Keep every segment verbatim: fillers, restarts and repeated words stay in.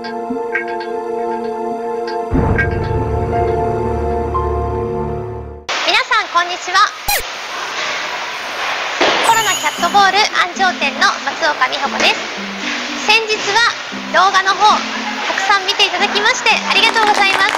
こんにちは。コロナキャットボール安城店の松岡美穂子です。先日は動画の方たくさん見ていただきましてありがとうございます。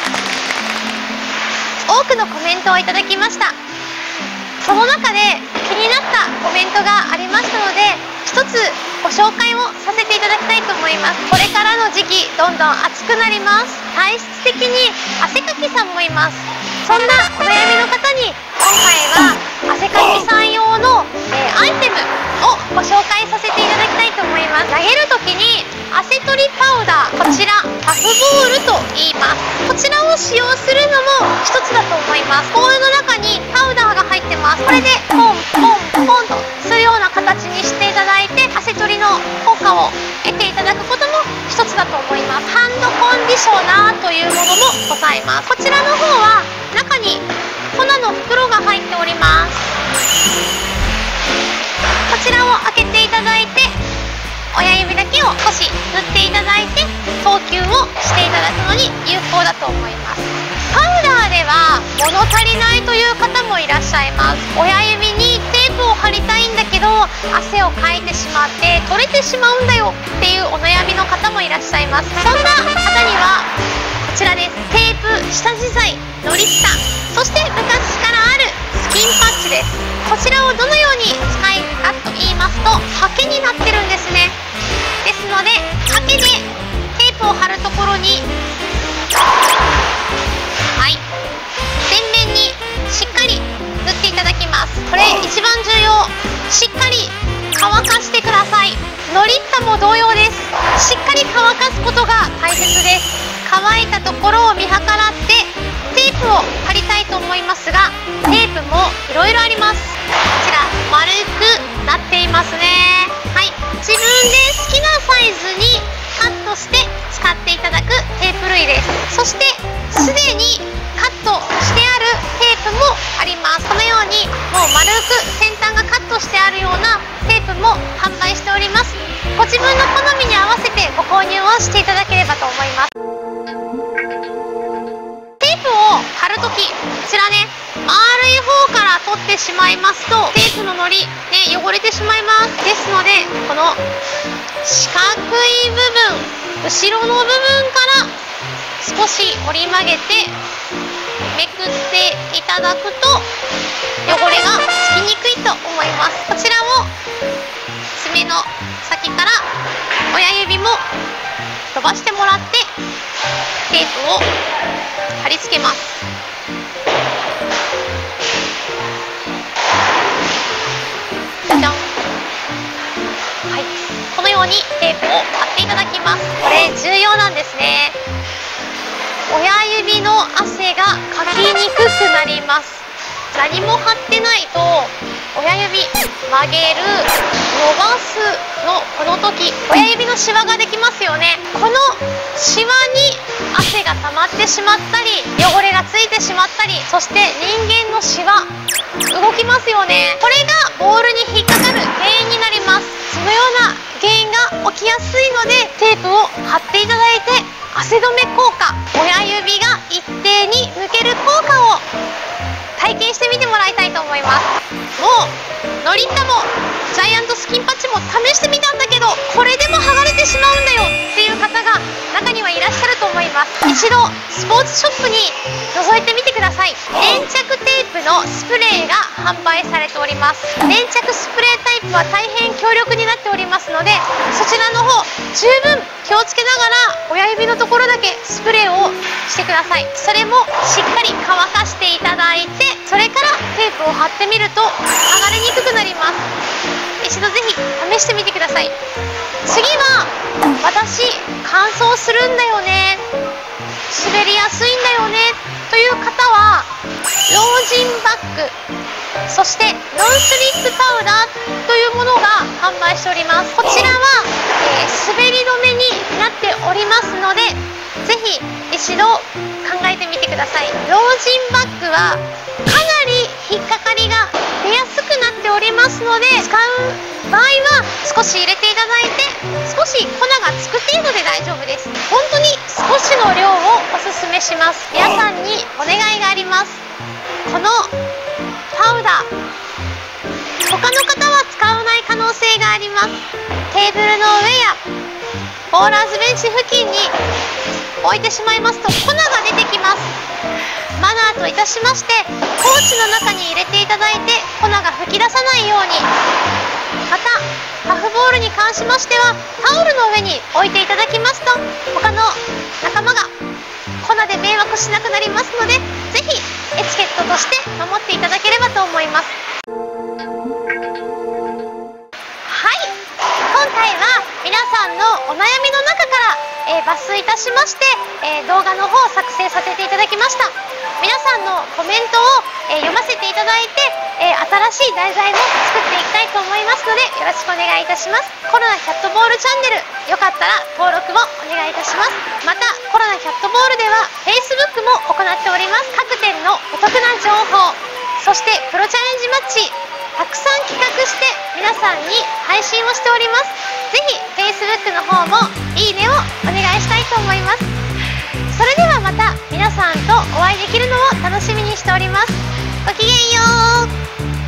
多くのコメントをいただきました。その中で気になったコメントがありましたので、一つご紹介をさせていただきたいと思います。これからの時期どんどん暑くなります。体質的に汗かきさんもいます。そんなお悩みの方に今回は汗かきさん用の、えー、アイテムをご紹介させていただきたいと思います。投げる時に汗取りパウダー、こちらパフボールと言います。こちらを使用するのも一つだと思います。ボールの中にパウダーが入ってます。これでポンポンポンとするような形にしていただいて、汗取りの効果を得ていただくことも一つだと思います。ハンドコンディショナーというものもございます。こちらの方は中に粉の袋が入っております。こちらを開けていただいて、親指だけを少し塗っていただいて投球をしていただくのに有効だと思います。パウダーでは物足りないという方もいらっしゃいます。親指にテープを貼りたいんだけど汗をかいてしまって取れてしまうんだよっていうお悩みの方もいらっしゃいます。そんな方にはこちらです。テープ下地材ノリスタ、そして昔からあるスキンパッチです。こちらをどのように使いかと言いますと、ハケになってるんですね。ですのでハケでテープを貼るところに、はい全面にしっかり塗っていただきます。これ一番重要、しっかり乾かしてください。ノリッタも同様です。しっかり乾かすことが大切です。乾いたところを見計らってテープを貼りたいと思いますが、テープもいろいろあります。こちら丸くなっていますね。はい、自分で好きなサイズにカットして使っていただくテープ類です。そしてすでにカットしてあるテープもあります。このようにもう丸く先端がカットしてあるようなテープも販売しております。ご自分の好みに合わせてご購入をしていただければと思います。貼るとき、こちらね、丸い方から取ってしまいますとテープののり、ね、汚れてしまいます。ですのでこの四角い部分、後ろの部分から少し折り曲げてめくっていただくと汚れがつきにくいと思います。こちらを爪の先から親指も飛ばしてもらってテープを貼り付けます。じゃじゃん。はい、このようにテープを貼っていただきます。これ重要なんですね。親指の汗がかきにくくなります。何も貼ってないと親指曲げる、伸ばすのこの時親指のシワができますよね。このシワに汗が溜まってしまったり汚れがついてしまったり、そして人間のシワ動きますよね。これがボールに引っかかる原因になります。そのような原因が起きやすいのでテープを貼っていただいて、汗止め効果、親指が一定に抜ける効果を体験してみてもらいたいと思います。もうノリッタもジャイアントスキンパッチも試してみたんだけどこれでも剥がれてしまうんだよっていう方が中にはいらっしゃると思います。一度スポーツショップに覗いてみてください。粘着テープのスプレーが販売されております。粘着スプレータイプは大変強力になっておりますので、そちらの方十分気をつけながら親指のところだけスプレーをしてください。それもしっかり乾かしていただいて、それからテープを貼ってみると剥がれにくくなります。一度ぜひ試してみてください。次は、私乾燥するんだよね、滑りやすいんだよねという方はロージンバッグ、そしてノンスリップパウダーというものが販売しております。こちらは、えー、滑り止めになっておりますので、ぜひ一度考えてみてください。ロージンバッグはかなり引っかかりが出やすくなっておりますので、使う場合は少し入れていただいて少しし粉がつく程度で大丈夫です。本当に少しの量をおすすめします。皆さんにお願いがあります。このパウダー、他の方は使わない可能性があります。テーブルの上やボーラーズベンチ付近に置いてしまいますと粉が出てきます。マナーといたしまして、ポーチの中に入れていただいて粉が吹き出さないように、またパフボールに関しましてはタオルの上に置いていただきますと他の仲間が粉で迷惑しなくなりますので、ぜひエチケットとして守っていただければと思います。はい、今回は皆さんのお悩みの中から、えー、抜粋いたしまして、えー、動画の方を作成させていただきました。皆さんのコメントを、えー、読ませていただいて、えー、新しい題材も作っていきたいと思いますのでよろしくお願いいたします。コロナキャットボールチャンネル、よかったら登録もお願いいたします。またコロナキャットボールでは Facebook も行っております。各店のお得な情報、そしてプロチャレンジマッチたくさん企画して皆さんに配信をしております。ぜひ Facebook の方もいいねをお願いしたいと思います。それではまた皆さんとお会いできるのを楽しみにしております。ごきげんよう。